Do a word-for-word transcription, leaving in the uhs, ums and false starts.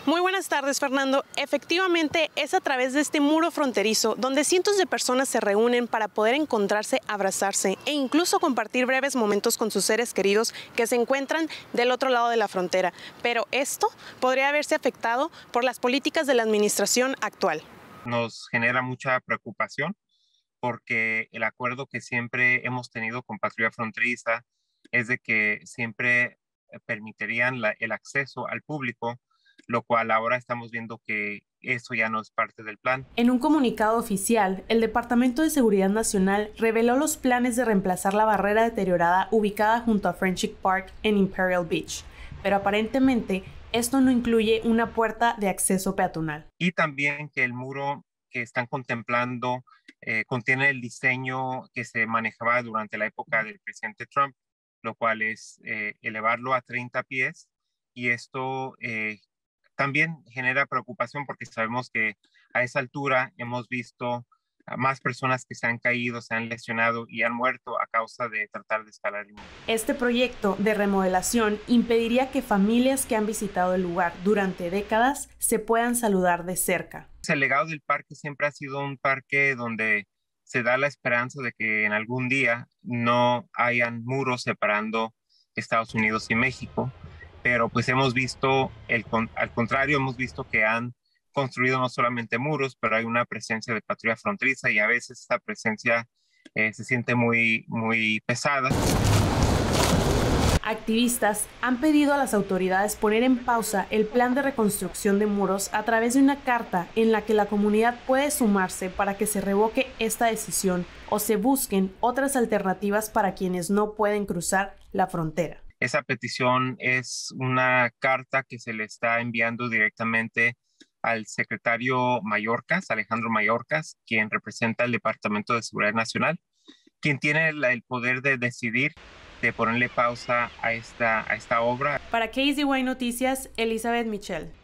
Muy buenas tardes, Fernando. Efectivamente, es a través de este muro fronterizo donde cientos de personas se reúnen para poder encontrarse, abrazarse e incluso compartir breves momentos con sus seres queridos que se encuentran del otro lado de la frontera. Pero esto podría haberse afectado por las políticas de la administración actual. Nos genera mucha preocupación porque el acuerdo que siempre hemos tenido con Patrulla Fronteriza es de que siempre permitirían la, el acceso al público, lo cual ahora estamos viendo que eso ya no es parte del plan. En un comunicado oficial, el Departamento de Seguridad Nacional reveló los planes de reemplazar la barrera deteriorada ubicada junto a Friendship Park en Imperial Beach, pero aparentemente esto no incluye una puerta de acceso peatonal. Y también que el muro que están contemplando eh, contiene el diseño que se manejaba durante la época del presidente Trump, lo cual es eh, elevarlo a treinta pies, y esto eh, también genera preocupación porque sabemos que a esa altura hemos visto a más personas que se han caído, se han lesionado y han muerto a causa de tratar de escalar el muro. Este proyecto de remodelación impediría que familias que han visitado el lugar durante décadas se puedan saludar de cerca. El legado del parque siempre ha sido un parque donde se da la esperanza de que en algún día no hayan muros separando Estados Unidos y México, pero pues hemos visto, el, al contrario, hemos visto que han construido no solamente muros, pero hay una presencia de patrulla fronteriza y a veces esta presencia eh, se siente muy, muy pesada. Activistas han pedido a las autoridades poner en pausa el plan de reconstrucción de muros a través de una carta en la que la comunidad puede sumarse para que se revoque esta decisión o se busquen otras alternativas para quienes no pueden cruzar la frontera. Esa petición es una carta que se le está enviando directamente al secretario Mayorkas, Alejandro Mayorkas, quien representa el Departamento de Seguridad Nacional, quien tiene la, el poder de decidir, de ponerle pausa a esta, a esta obra. Para K Z Y Noticias, Elizabeth Michel.